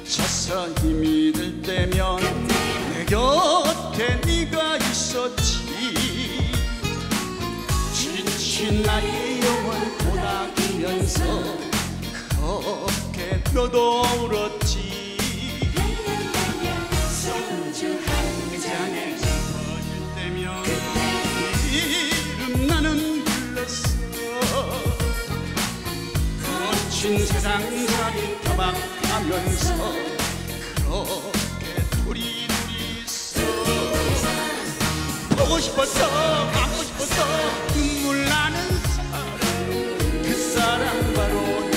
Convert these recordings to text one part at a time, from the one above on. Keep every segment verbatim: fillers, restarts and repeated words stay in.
지쳐서 힘이 들 때면 내 곁에 네가 있었지. 지친 나의 영혼 보다기면서 그렇게 너도 울었지. 소주 한 잔에 퍼질 때면 이름 나는 불렀어. 거친 세상살이 타박하면서 그렇게 둘이 둘이서 보고 싶었어, 가고 싶었어. 눈물 나는 사람, 그 사람 바로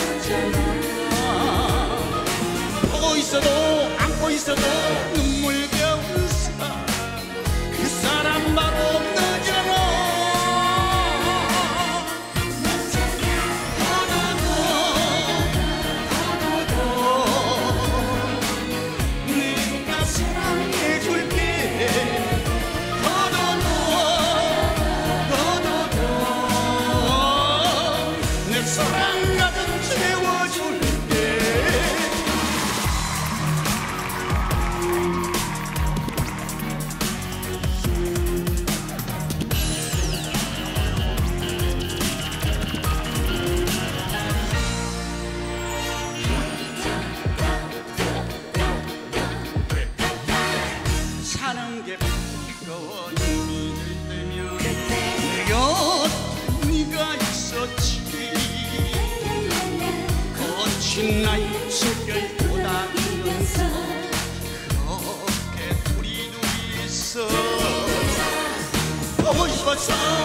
너잖아. 보고 있어도 안고 있어도 눈물겨운 사람, 그 사람 바로 너잖아. 사랑 가득 채워줄게. 사는 게 부끄러워 힘이 들 때면 내 곁에 네가 있었지. 거친 나의 숨결 보다기면서 그렇게 둘이 둘이서 보고 싶었어.